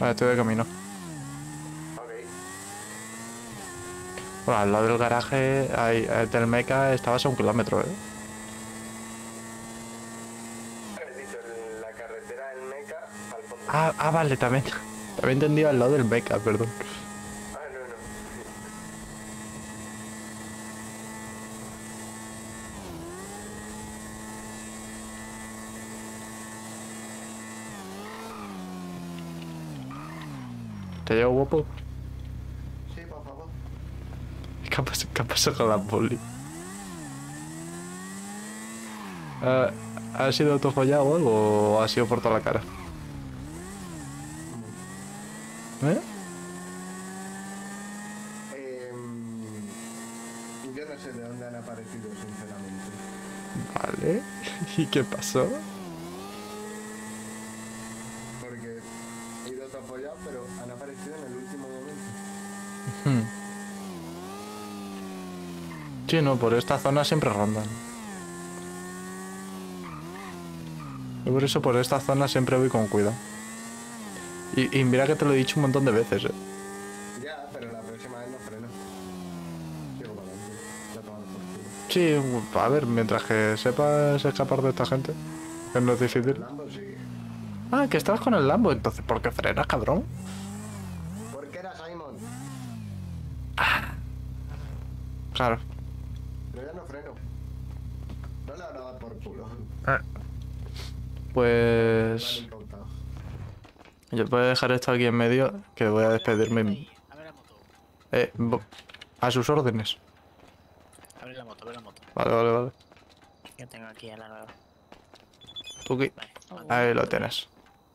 Vale, estoy de camino. Ok. Bueno, al lado del garaje del mecha estabas a 1 kilómetro, ¿eh? He dicho, la carretera del Meca al fondo. Vale, también. También entendido al lado del mecha, perdón. Ah, no, no. ¿Te llevo guapo? Sí, por favor. Qué ha pasado con la poli? ¿Ha sido autofollado o algo? ¿O ha sido por toda la cara? ¿Eh? Yo no sé de dónde han aparecido, sinceramente. Vale. ¿Y qué pasó? Porque he ido todo apoyado, pero han aparecido en el último momento. Hmm. Sí, no, por esta zona siempre rondan. Y por eso por esta zona siempre voy con cuidado. Y mira que te lo he dicho un montón de veces, ¿eh? Ya, pero la próxima vez no freno. Sigo para adelante. Ya tomando por culo. Sí, a ver, mientras que sepas escapar de esta gente, que no es El difícil. Lambo sigue. Ah, que estabas con el Lambo, entonces ¿por qué frenas, cabrón? ¿Por qué era Simon? Claro. Pero ya no freno. No le van a dar por culo. Me lo han Pues... incautado. Yo voy a dejar esto aquí en medio, que voy a despedirme. Abre la moto. A sus órdenes. Abre la moto, abre la moto. Vale, vale, vale. Yo tengo aquí a la nueva. Tú aquí. Vale. Ahí lo tienes.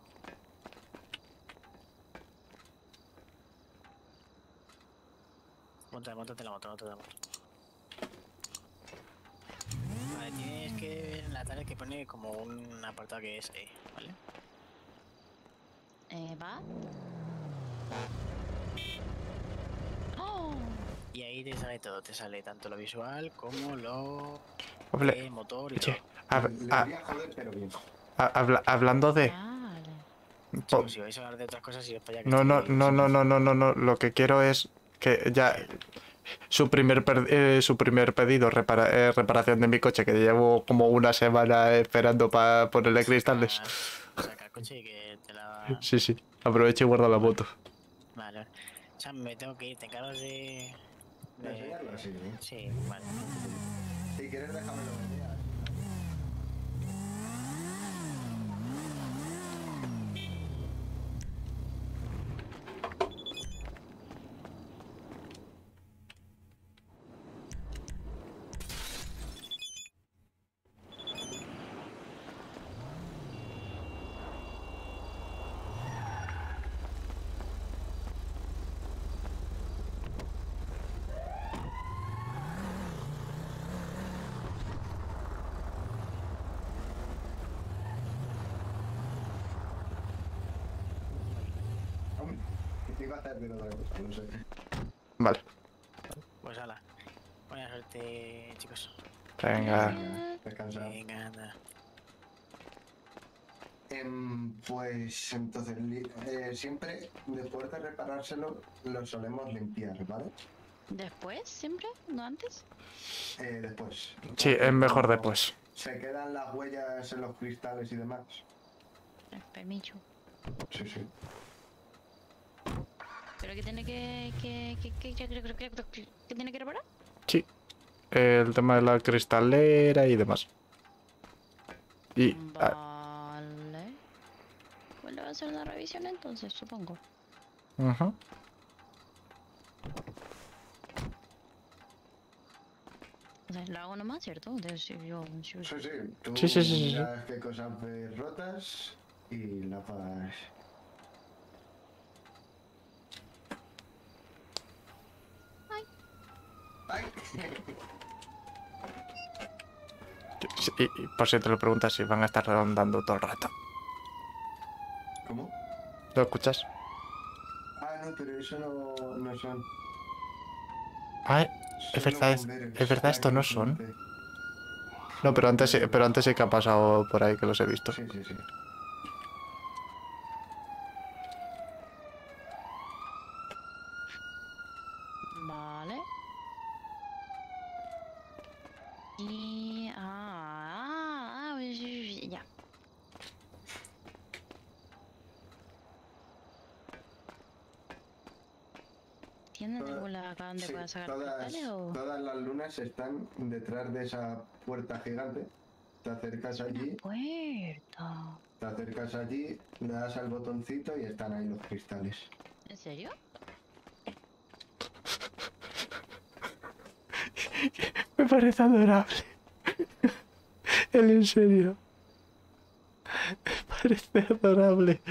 Montate la moto, montate la moto. Vale, tienes que ver en la tabla que pone como un apartado que es E, ¿vale? ¿Va? ¡Oh! Y ahí te sale todo, te sale tanto lo visual como lo motor y Che, todo. Le voy a joder, pero bien. hablando de... Vale. Chicos, si vais a hablar de otras cosas, iros para allá que No, no, estoy... no, no, no, no, no, no. Lo que quiero es que ya su primer pedido, reparación de mi coche, que llevo como una semana esperando para ponerle cristales. Saca el coche y que te la... Sí, sí. Aprovecha y guarda la moto. Vale. O sea, me tengo que ir, te encargas de... ¿De enseñarlo? Sí. Sí, vale. Si quieres, déjamelo venir. Hombre, que iba a hacer de otra cosa, no sé. Vale. Pues hala. Buena suerte, chicos. Venga. Descansa. Venga, anda. Pues entonces, siempre después de reparárselo, lo solemos limpiar, ¿vale? ¿Después? ¿Siempre? ¿No antes? Después. Sí, es mejor después. Se quedan las huellas en los cristales y demás. Permiso. Sí, sí. ¿Pero qué tiene que tiene que reparar? Sí. El tema de la cristalera y demás. Y... Vale. Pues le voy a hacer una revisión entonces, supongo. Ajá. O sea, lo hago nomás, ¿cierto? Sí, sí. Tú Sí. miras qué cosas ves rotas y la pagas. ¡Ay! Y por si te lo preguntas, si van a estar rondando todo el rato. ¿Cómo? ¿Lo escuchas? Ah, no, pero eso no son. Ah, es Son verdad, los bomberos. es verdad, esto Aquí no al son. frente. No, pero antes sí que ha pasado por ahí, que los he visto. Sí, sí, sí. Vale. Y... ya. ¿Tienen alguna acá donde Sí, pueda sacar cristales o...? todas las lunas están detrás de esa puerta gigante. Te acercas allí, Puerta. te acercas allí, le das al botoncito y están ahí los cristales. ¿En serio? Me parece adorable. Él en serio. Me parece adorable.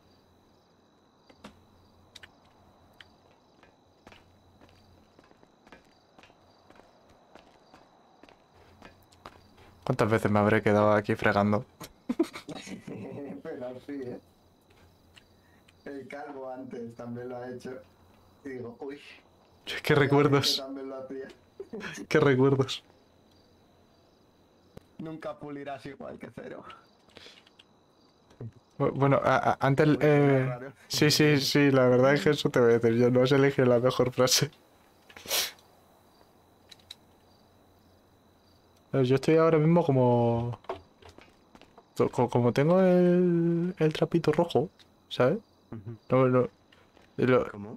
¿Cuántas veces me habré quedado aquí fregando? Pero sí, ¿eh? El calvo antes también lo ha hecho. Y digo, uy. Qué recuerdos. También lo hacía. Qué recuerdos. Nunca pulirás igual que cero. Bueno, antes... Sí, la verdad es que eso te voy a decir. Yo no has elegido la mejor frase. Yo estoy ahora mismo como... Como tengo el trapito rojo, ¿sabes? ¿Cómo?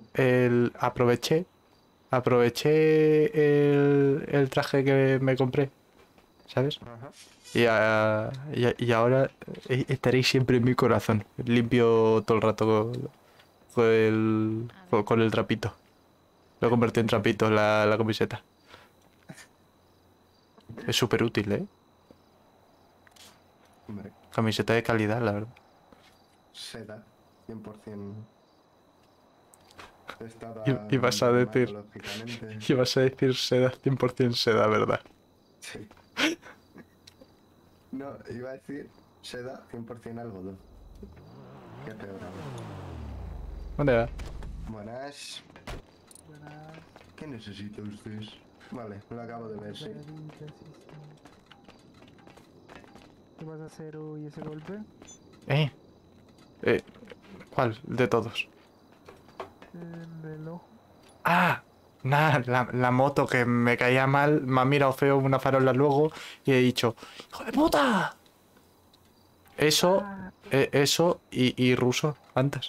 Aproveché el traje que me compré, ¿sabes? Ajá. Y ahora estaréis siempre en mi corazón. Limpio todo el rato con el trapito. Lo convertí en trapito la camiseta. Es súper útil, ¿eh? Hombre, Camiseta de calidad, la verdad. seda, 100%. Testada Y vas a decir... dermatológicamente. Y vas a decir seda, 100% seda, ¿verdad? Sí. No, iba a decir seda 100% algodón. Qué peor aún. ¿Dónde va? Buenas. ¿Qué necesita usted? Vale, lo acabo de ver, sí. ¿Qué vas a hacer hoy ese golpe? ¿Cuál? De todos. El reloj. ¡Ah! Nada, la moto que me caía mal, me ha mirado feo una farola luego y he dicho ¡hijo de puta! Eso, eso y ruso antes.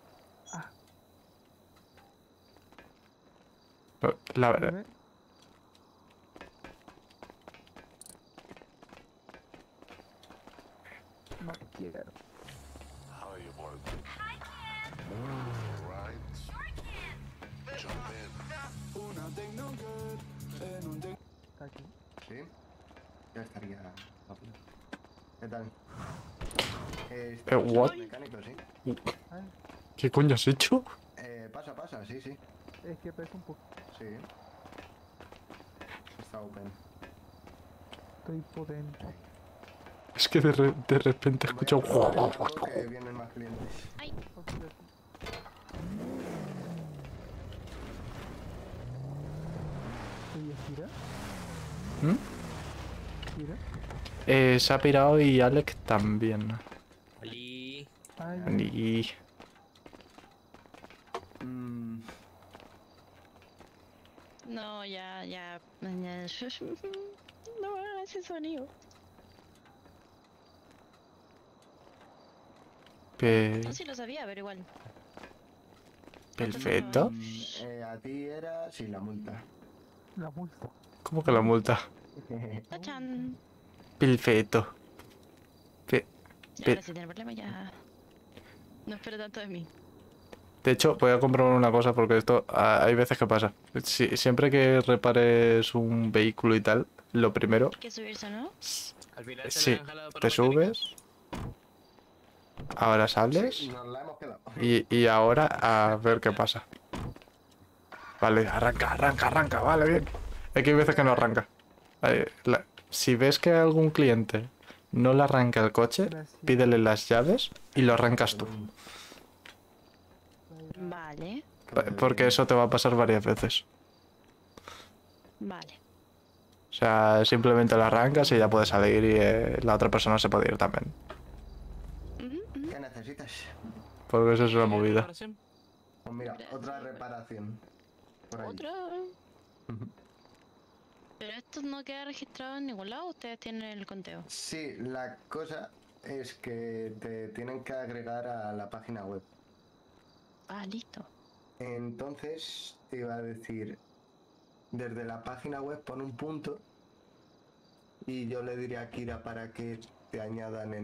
La verdad. Dime. No quiero. Está aquí. ¿Sí? Ya estaría. ¿Qué tal? ¿What? Mecánico, sí. Ay, ¿Qué coño has hecho? Pasa, sí, sí. es que pesa un poco. Sí. Está open. Estoy potente. Es que de repente escucho... Que vienen más clientes. Oye, gira. ¿Mm? Gira. Se ha pirado y Alex también. Oli. Ay, Y... No, ya. No hagas ese sonido. No sé si lo sabía, pero igual. Perfecto. A ti era sin la multa. la multa. ¿Cómo que la multa? ¡Tachan! Perfecto. Ya, ahora si tiene problema ya... No espero tanto de mí. De hecho, voy a comprobar una cosa porque esto hay veces que pasa. Siempre que repares un vehículo y tal, lo primero... Hay que subirse, ¿no? Al final se Sí, le han jalado por te la mecánica. subes. Ahora sales. Sí, nos la hemos quedado. Y ahora a ver qué pasa. Vale, arranca, vale, bien. Es que hay veces que no arranca. Si ves que algún cliente no le arranca el coche, Gracias. pídele las llaves y lo arrancas tú. Vale, Porque eso te va a pasar varias veces. vale. O sea, simplemente lo arrancas y ya puedes salir y la otra persona se puede ir también. ¿Qué necesitas? Porque eso es una ¿Tiene movida. reparación? Pues mira, otra reparación. por ahí. Otra. Pero esto no queda registrado en ningún lado, ustedes tienen el conteo. Sí, la cosa es que te tienen que agregar a la página web. Ah, listo. Entonces te iba a decir, desde la página web pon un punto y yo le diré a Kira para que te añadan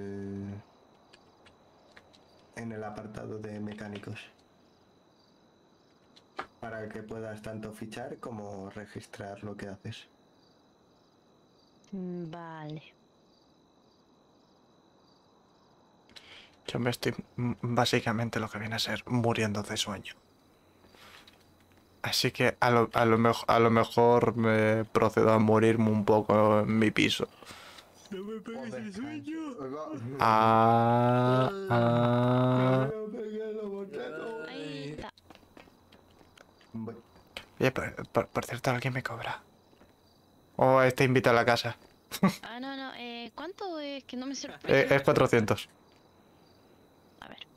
en el apartado de mecánicos. Para que puedas tanto fichar como registrar lo que haces. Vale. Yo me estoy básicamente lo que viene a ser muriendo de sueño. Así que a lo mejor me procedo a morirme un poco en mi piso. No me pegues el sueño. Ah, ah. Ahí está. Oye, por cierto, alguien me cobra. O este invita a la casa. Ah, no, no. ¿Cuánto es que no me sorprende? Es 400. A ver.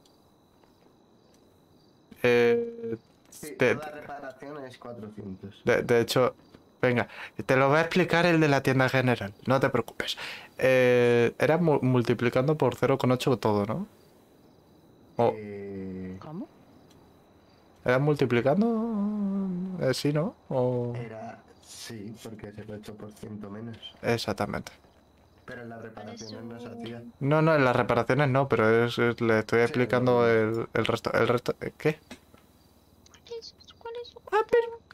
Sí, De, toda reparación es 400. de hecho, venga, te lo va a explicar el de la tienda general. No te preocupes. Era multiplicando por 0,8 todo, ¿no? O, ¿Cómo? ¿era multiplicando? Sí, ¿no? O... Sí, porque es el 8% menos. Exactamente. Pero en las reparaciones no se hacía. No, no, en las reparaciones no, pero le estoy explicando bueno. el resto. El resto, ¿qué? ¿Cuál es su Ah,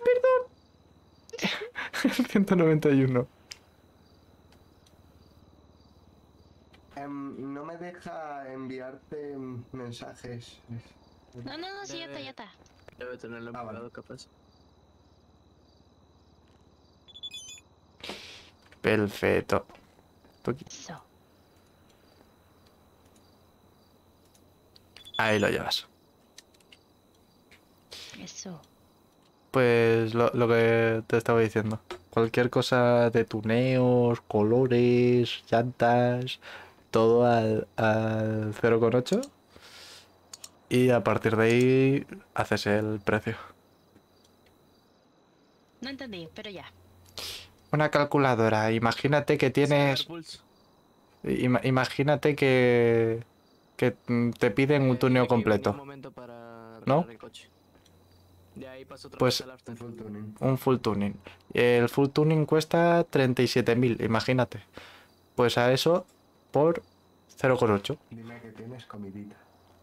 perdón. El 191. No me deja enviarte mensajes. No, no, no, sí, ya está, ya está. Debe tenerlo Ah, vale. empleado, capaz. Perfecto. Eso. Ahí lo llevas. Eso. Pues lo que te estaba diciendo. Cualquier cosa de tuneos, colores, llantas, todo al 0,8. Y a partir de ahí haces el precio. No entendí, pero ya. Una calculadora. Imagínate que tienes... Imagínate que te piden un tuneo Un completo. momento para ¿No? arreglar el coche. De ahí paso otra Pues vez al after. Un full tuning. un full tuning. El full tuning cuesta 37.000, imagínate. Pues a eso por 0,8. Dime que tienes comidita.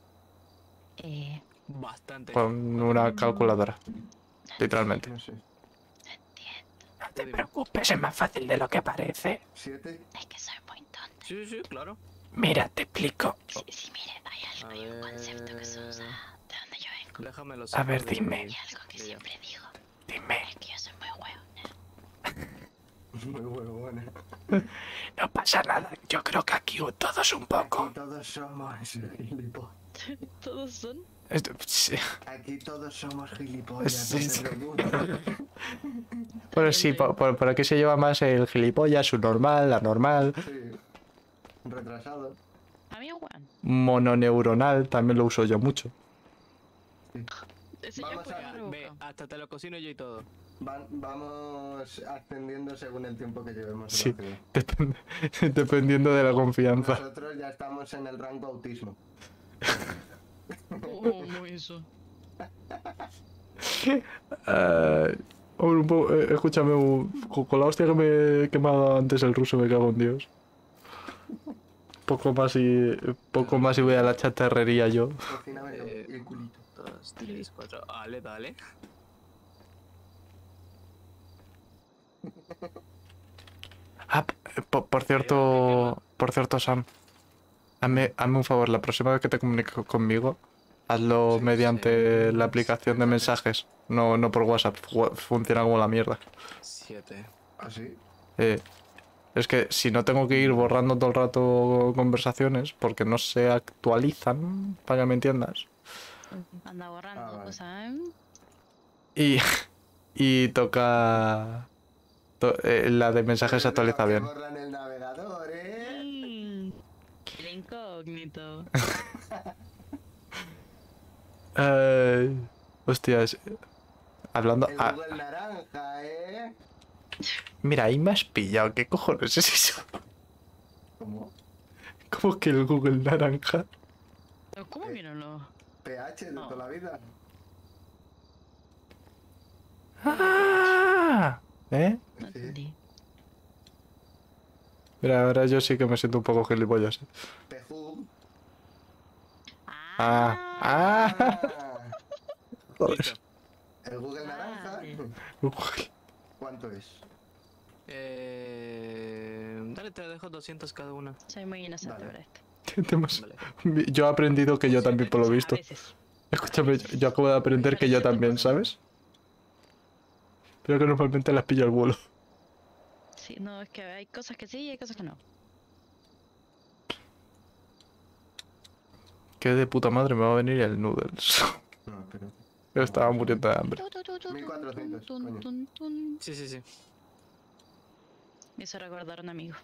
Bastante. Con una calculadora. Literalmente. No sé. No te preocupes, es más fácil de lo que parece. 7. Es que soy muy tonta. Sí, sí, claro. Mira, te explico. Sí, sí, mire, hay un concepto que se usa de donde yo vengo. Déjamelo. A ver, dime. Y algo que siempre digo Dime. es que yo soy muy hueona. Muy buena. No pasa nada. Yo creo que aquí todos un poco. Aquí todos somos gilipollas. Todos son. Sí. Aquí todos somos gilipollas. Sí, No sí. te preocupes. Bueno, sí, por aquí se lleva más el gilipollas, su normal, la normal. Sí. Retrasado. A mí, weón. Mononeuronal, también lo uso yo mucho. Ese ya Vamos fue a- Ve, hasta te lo cocino yo y todo. Vamos ascendiendo según el tiempo que llevemos. Sí, en la ciudad. dependiendo de la confianza. Nosotros ya estamos en el rango autismo. ¿Cómo eso? Escúchame, con la hostia que me ha dado antes el ruso, me cago en Dios. Poco más y voy a la chatarrería yo. Cocíname el culito. 2, 3, 4. Dale, dale. Ah, por cierto, Sam, hazme un favor, la próxima vez que te comuniques conmigo, hazlo Sí, mediante sí. la aplicación de mensajes, no por WhatsApp, funciona como la mierda. 7. ¿Así? Es que si no tengo que ir borrando todo el rato conversaciones porque no se actualizan, para que me entiendas. Anda borrando vale. cosas, Y toca... la de mensajes se actualiza bien. Borran el navegador, ¿eh? El incógnito. Hostias. hablando... El Google naranja, ¿eh? Mira, ahí me has pillado. ¿Qué cojones es eso? ¿Cómo? ¿Cómo que el Google naranja? Pero ¿cómo que no lo...? PH de toda la vida. ¡Ah! ¿Eh? No Sí. entendí. Mira, ahora yo sí que me siento un poco gilipollas. Pejú. Ah, ah. Joder. Listo. El Google naranja. Vale. Uy, ¿Cuánto es? Dale, te dejo 200 cada una. Soy muy inocente Vale. para esto. qué temas. Vale. Yo he aprendido que yo también, por lo A visto. veces. Escúchame, yo acabo de aprender que yo también, ¿sabes? Pero que normalmente las pillo al vuelo. Sí, no, es que hay cosas que sí y hay cosas que no. Que de puta madre me va a venir el noodles. No, pero. Yo estaba muriendo de hambre. 1400, coño. Sí, sí, sí. Me hizo recordar a un amigo.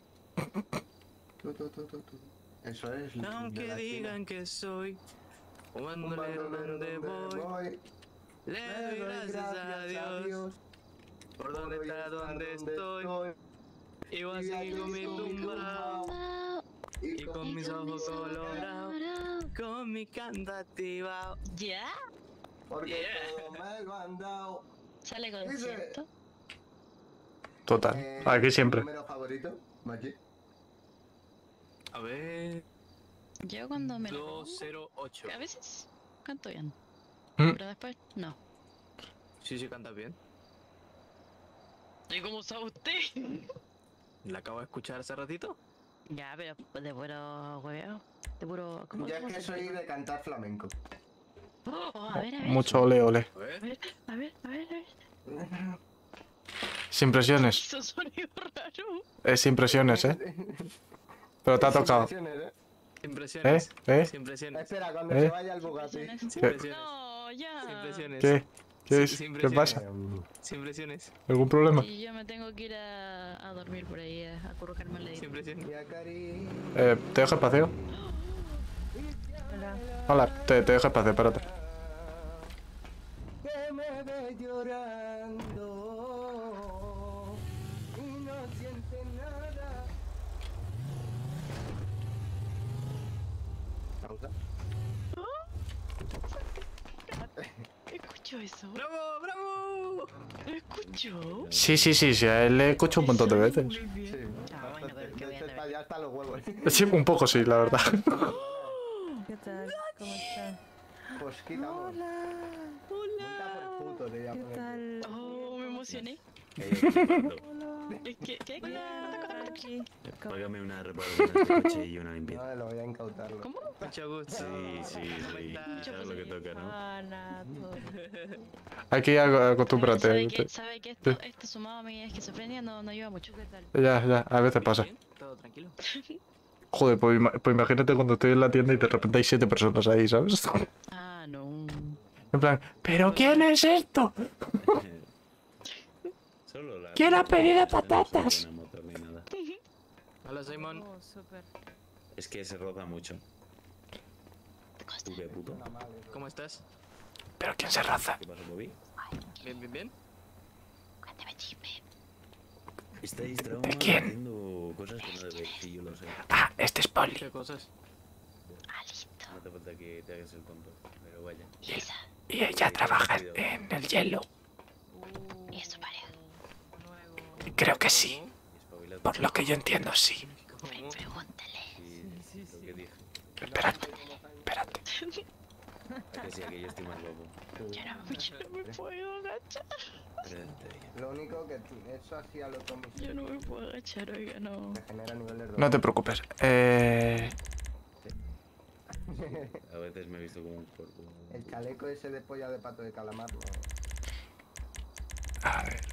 Tú. Eso es. Aunque de la digan que soy un China. Un bandolero bandolero donde donde voy, le doy gracias a Dios por donde está donde estoy. Y voy a seguir con mi tumba y con mis ojos colorados, con mi canta activado. ¿Ya? Porque Yeah. todo me lo han dado. ¿Sale Dice- concierto? Total. Aquí siempre. ¿Número favorito, Maggi? A ver, Yo cuando me lo pongo, 208. a veces canto bien. Mm. Pero después, no. Sí, sí, canta bien. ¿Y cómo sabe usted? ¿La acabo de escuchar hace ratito? Ya, pero de puro hueveo. De puro... ¿cómo Yo es cómo que se soy llama? de cantar flamenco. Oh, a ver, a ver. Mucho ole ole. A ver. A ver, a ver, a ver. Sin presiones. Hizo un sonido raro. Es sin presiones, ¿eh? Pero te ha tocado. Impresiones, Sin ¿Eh? presiones. ¿Eh? Sin presiones. Espera, cuando ¿Eh? se vaya el Bugatti. Impresiones. Sin ¿Qué? presiones. No, ya. Sin presiones. ¿Qué? ¿Qué Sí, es? sin ¿Qué presiones. pasa? Sin presiones. ¿Algún problema? Y yo me tengo que ir a dormir por ahí, a acurrucarme al Sin ladito. presiones. Y a Cari. ¿Te dejo espacio? Hola, te dejo espacio, espérate. Que me ve llorando y no siente nada. ¿Pausa? ¿Escucho eso? ¡Bravo, bravo! ¿Lo escucho? Sí, a él le escucho un montón de veces. Muy bien. Sí. Ah, bueno, pero que voy a De hecho, andar. ya están los huevos. Sí, un poco sí, la verdad. ¿Qué tal? ¿Cómo están? Pues quitamos. Hola. Multa por puto, te ¿Qué llamo. tal? Oh, me emocioné. Hola. ¿Qué? Aquí. Págame una reparación de este coche y una limpieza. No, lo voy a incautarlo. ¿Cómo? Mucho gusto. Sí. Mucho ¿Sabes lo que toca, no? Ana, todo. Aquí acostúmbrate. ¿Sabe que esto sumado a mi esquizofrenia no ayuda mucho? ¿Qué tal? Ya, a veces pasa. Bien, todo tranquilo. Joder, pues, pues imagínate cuando estoy en la tienda y de repente hay 7 personas ahí, ¿sabes? Ah, no. En plan, ¿pero quién es esto? Solo la... ¿Quién ha pedido No se patatas? pone motor ni nada. Hola, Simon. Oh, súper. Es que se roza mucho. ¿Tú qué puto? ¿Cómo estás? ¿Pero quién se raza? ¿Qué pasa, Bobby? Bien. Cuéntame chisme. Estáis trauma quién? haciendo cosas que no debéis, sí, yo lo sé. Ah, este es Poli. ¿Qué cosas? Ah, listo. No hace falta que te hagas el tonto, pero vaya. ¿Y esa? Y ella trabaja en el hielo. ¿Y es su pareja? Luego. Creo que sí. Y espabilate. Por lo que yo entiendo, sí. ¿Cómo? Pregúntale. Sí, lo que dije. Espérate. A que sí, que yo estoy más guapo. Yo no me puedo agachar. Espérate. Lo único que eso hacía lo Tommy Yo no me puedo agachar, oiga, no. que genera niveles de... No te preocupes. A veces me he visto como un cuerpo. El chaleco ese de polla de pato de calamar, no. A ver.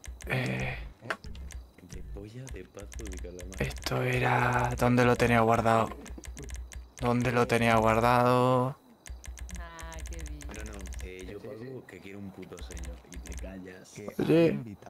De polla de pato de calamar. Esto era... ¿Dónde lo tenía guardado? ¿Dónde lo tenía guardado? Ah, qué bien. No, yo pago que quiero un puto señor. Y te callas. Oye.